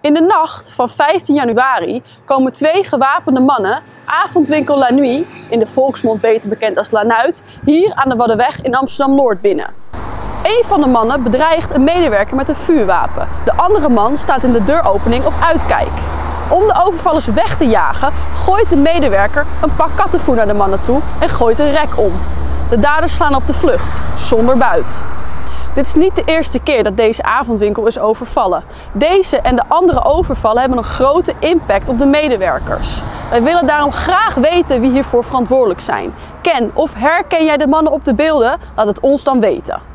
In de nacht van 15 januari komen twee gewapende mannen avondwinkel La Nuit, in de volksmond beter bekend als La Nuit, hier aan de Waddeweg in Amsterdam-Noord binnen. Een van de mannen bedreigt een medewerker met een vuurwapen. De andere man staat in de deuropening op uitkijk. Om de overvallers weg te jagen, gooit de medewerker een pak kattenvoer naar de mannen toe en gooit een rek om. De daders slaan op de vlucht, zonder buit. Dit is niet de eerste keer dat deze avondwinkel is overvallen. Deze en de andere overvallen hebben een grote impact op de medewerkers. Wij willen daarom graag weten wie hiervoor verantwoordelijk zijn. Ken of herken jij de mannen op de beelden? Laat het ons dan weten.